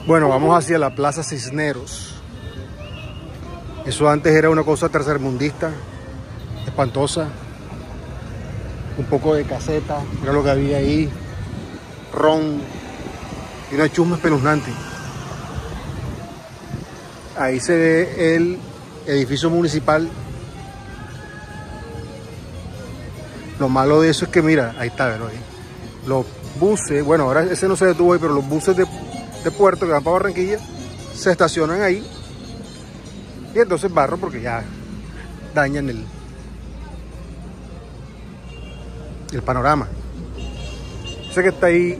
Bueno, vamos hacia la Plaza Cisneros. Eso antes era una cosa tercermundista, espantosa. Un poco de caseta, mira lo que había ahí. Ron y una chusma espeluznante. Ahí se ve el edificio municipal. Lo malo de eso es que mira, ahí está, ¿verdad? Los buses, bueno, ahora ese no se detuvo ahí, pero los buses de puerto que van para Barranquilla se estacionan ahí y entonces barro porque ya dañan el panorama. Ese que está ahí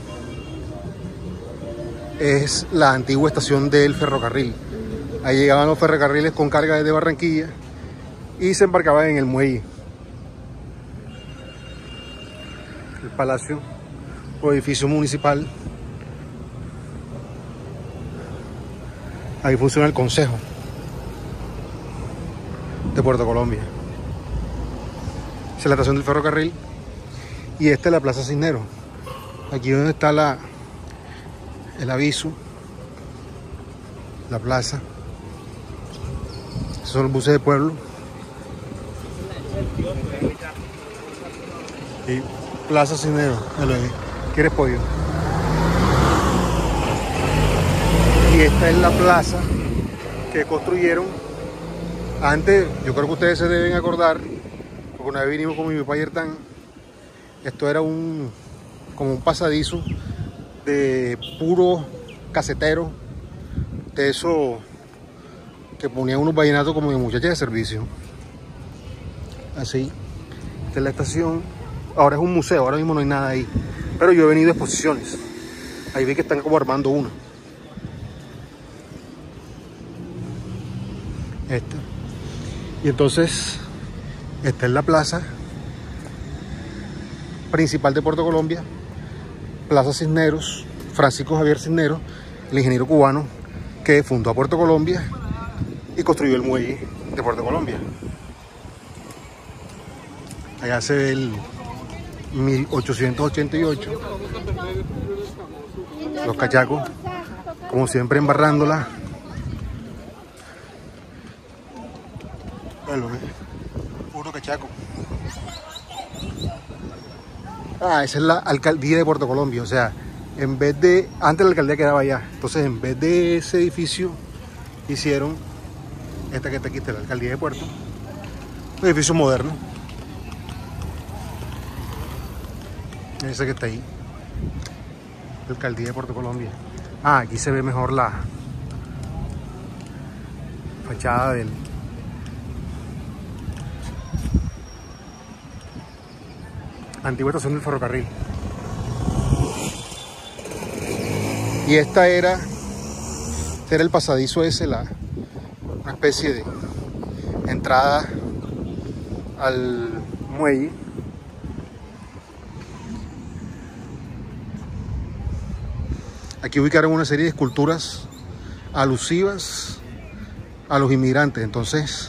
es la antigua estación del ferrocarril. Ahí llegaban los ferrocarriles con carga desde Barranquilla y se embarcaban en el muelle. El palacio o edificio municipal. Ahí funciona el Consejo de Puerto Colombia. Esa es la estación del ferrocarril. Y esta es la Plaza Cisneros. Aquí donde está el aviso. La plaza. Esos son los buses de pueblo. Y Plaza Cisneros. ¿Quieres pollo? Y esta es la plaza que construyeron antes. Yo creo que ustedes se deben acordar, porque una vez vinimos con mi papá Yertán. Esto era como un pasadizo de puro casetero, de eso que ponían unos vallenatos como de muchachas de servicio. Así. Esta es la estación. Ahora es un museo, ahora mismo no hay nada ahí. Pero yo he venido a exposiciones. Ahí vi que están como armando una. Esta. Y entonces, esta es la plaza principal de Puerto Colombia, Plaza Cisneros, Francisco Javier Cisneros, el ingeniero cubano que fundó a Puerto Colombia y construyó el muelle de Puerto Colombia. Allá se ve el 1888, los cachacos, como siempre embarrándola. Bueno, puro cachaco. Esa es la alcaldía de Puerto Colombia, o sea, en vez de, antes la alcaldía quedaba allá, entonces en vez de ese edificio hicieron esta que está aquí, está la alcaldía de Puerto, un edificio moderno, ese que está ahí, la alcaldía de Puerto Colombia. Aquí se ve mejor la fachada del antigua estación del ferrocarril. Y esta era el pasadizo ese, una especie de entrada al muelle. Aquí ubicaron una serie de esculturas alusivas a los inmigrantes. Entonces,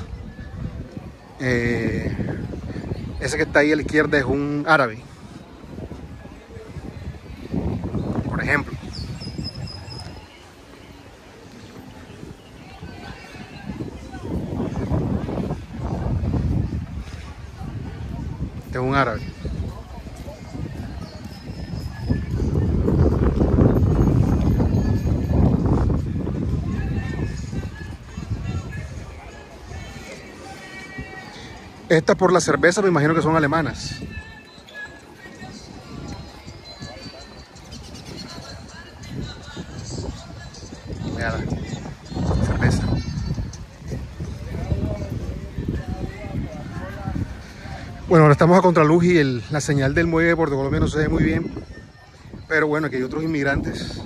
ese que está ahí a la izquierda es un árabe, por ejemplo. Este es un árabe. Estas por la cerveza me imagino que son alemanas. Vean, cerveza. Bueno, ahora estamos a contraluz y la señal del muelle de Puerto Colombia no se ve muy bien. Pero bueno, aquí hay otros inmigrantes.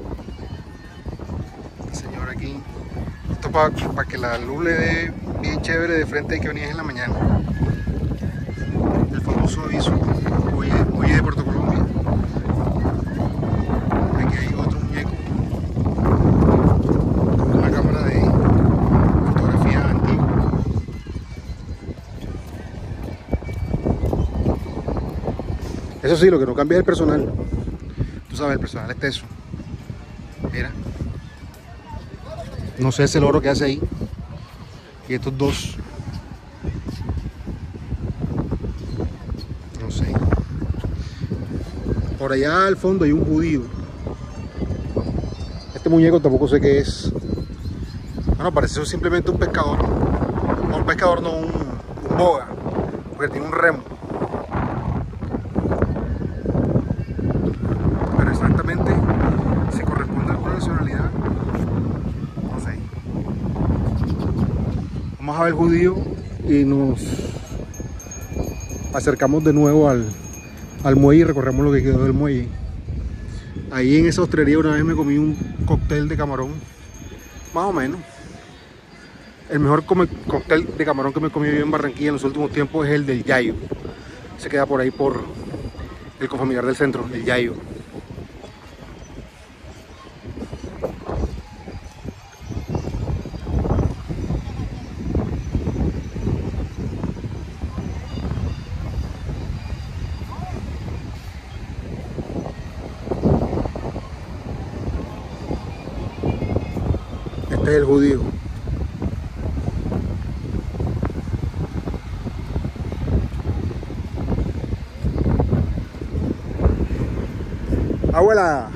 El señor aquí. Esto para que la luz le dé bien chévere de frente y que venís en la mañana. El famoso aviso, muelle de Puerto Colombia. Aquí hay otro muñeco con una cámara de fotografía antigua. Eso sí, lo que no cambia es el personal. Tú sabes, el personal es teso. Mira. No sé ese loro que hace ahí. Y estos dos. No sé. Por allá al fondo hay un judío. Este muñeco tampoco sé qué es. Bueno, parece simplemente un pescador. No, un pescador, no, un boga. Porque tiene un remo. Pero exactamente si corresponde a alguna nacionalidad, no sé. Vamos a ver el judío y nos acercamos de nuevo al muelle y recorremos lo que quedó del muelle. Ahí en esa hostelería una vez me comí un cóctel de camarón, más o menos. El mejor cóctel de camarón que me he comido yo en Barranquilla en los últimos tiempos es el del Yayo. Se queda por ahí por el Confamiliar del Centro, el Yayo. Este es el judío. Abuela.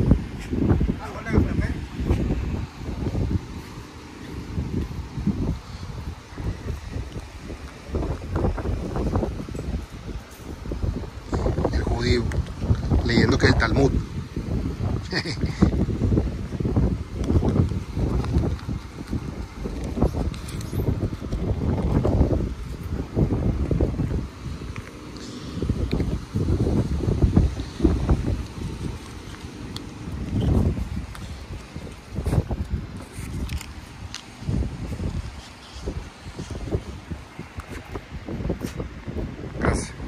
El judío, leyendo que el Talmud. Gracias.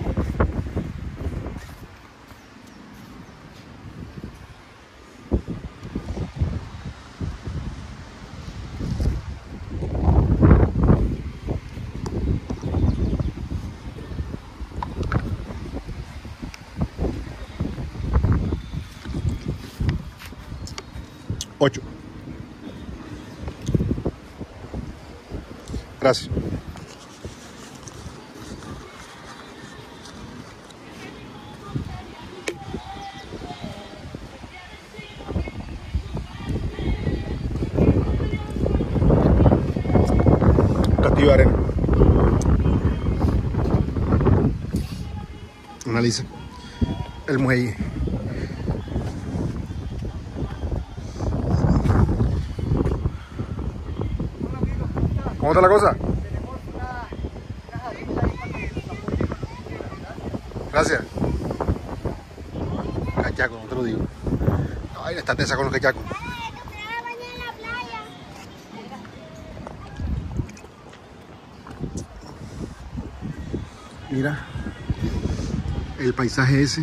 Ocho. Gracias. Castillo de arena. Analiza el muelle. ¿Cómo está la cosa? Gracias. Cachaco, no te lo digo. Ay, está tesa con los cachacos. Mira el paisaje ese.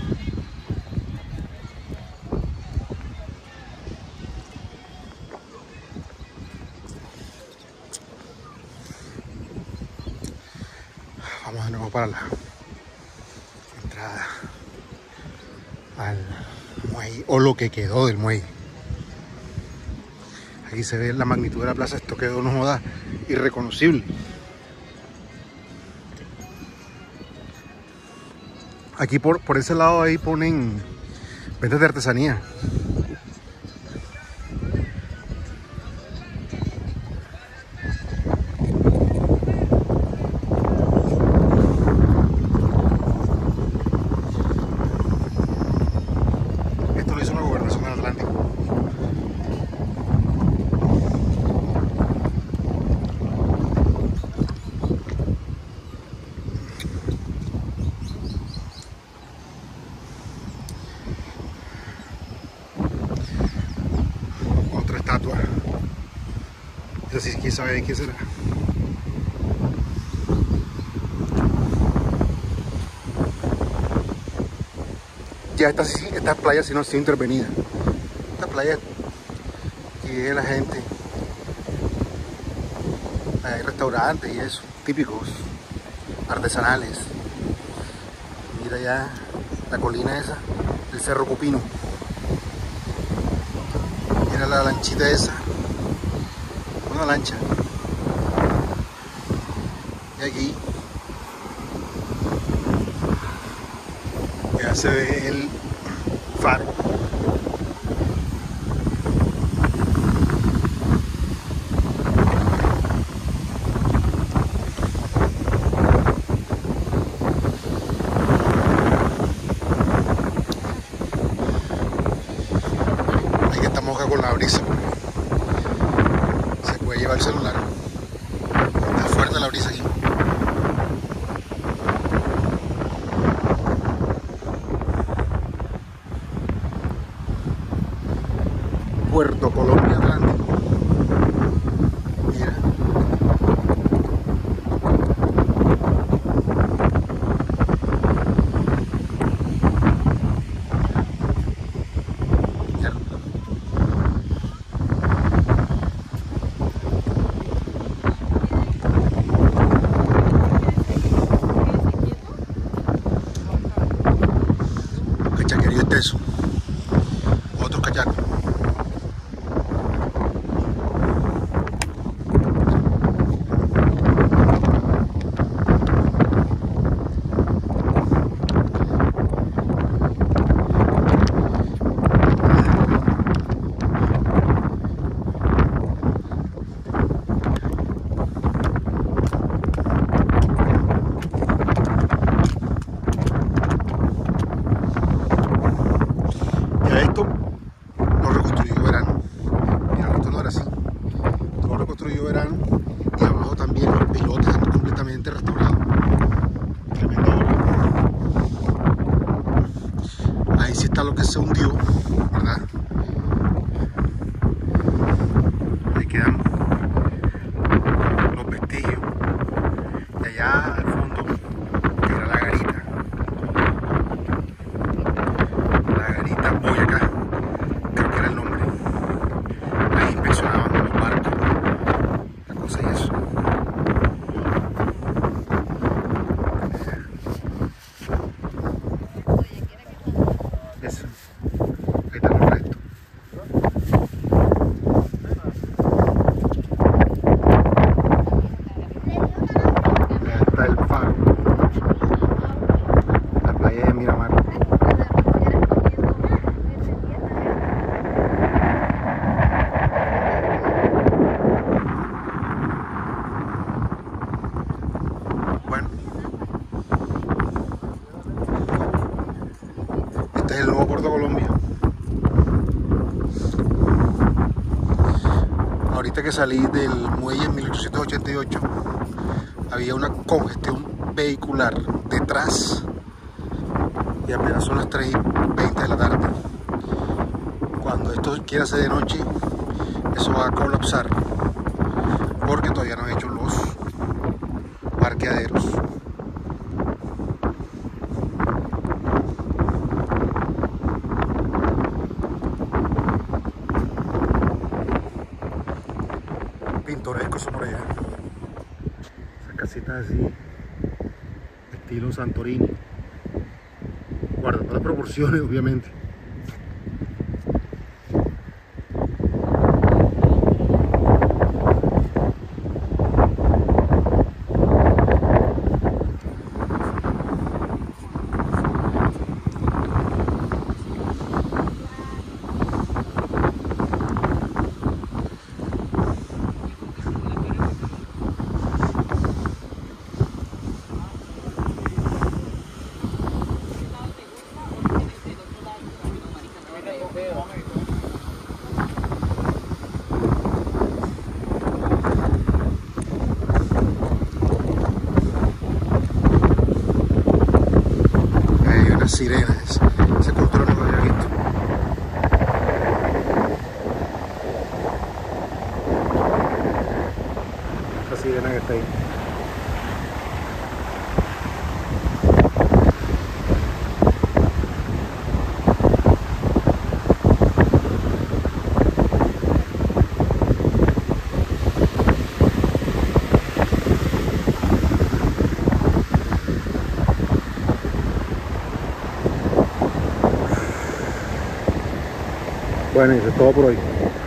Vamos de nuevo para la entrada al muelle, o lo que quedó del muelle. Aquí se ve la magnitud de la plaza. Esto quedó, no joda, irreconocible. Aquí por ese lado ahí ponen ventas de artesanía. Esto lo hizo la Gobernación del Atlántico. Otra estatua. Esa sí, quién sabe de quién será. Ya estas playas sí no han sido intervenidas. Esta playa aquí vive la gente. Hay restaurantes y eso, típicos, artesanales. Mira ya la colina esa, el Cerro Copino. Mira la lanchita esa. una lancha. Y aquí ya se ve el faro. Ahí que estamos acá con la brisa. Se puede llevar el celular. Está fuerte la brisa aquí. Puerto Colombia Atlántico. Mira. Cachaquerío extenso. Otros cachacos. Esto lo reconstruyó Verano. Mira, esto no era así. Esto lo reconstruyó Verano. Y abajo también los pilotes están completamente restaurados. Tremenda obra. Ahí sí está lo que se hundió, ¿verdad? Ahí quedan los vestigios. Y allá al fondo era la garita. Boyacá, creo que era el nombre. Ahí inspeccionaban los barcos, la cosa y eso. Eso. Ahí está el resto. Ahí está el faro. La playa de Miramar. Bueno, este es el nuevo Puerto Colombia. Ahorita que salí del muelle en 1888 había una congestión vehicular detrás y apenas son las 3:20 de la tarde. Cuando esto quiera ser de noche, eso va a colapsar porque todavía no he hecho los parqueaderos. Pintoresco eso por allá. Esas casitas así, estilo Santorini, guardando las proporciones obviamente. Hay unas sirenas, esa cultura no lo había visto. Esa sirena que está ahí. Bueno, y eso es todo por hoy.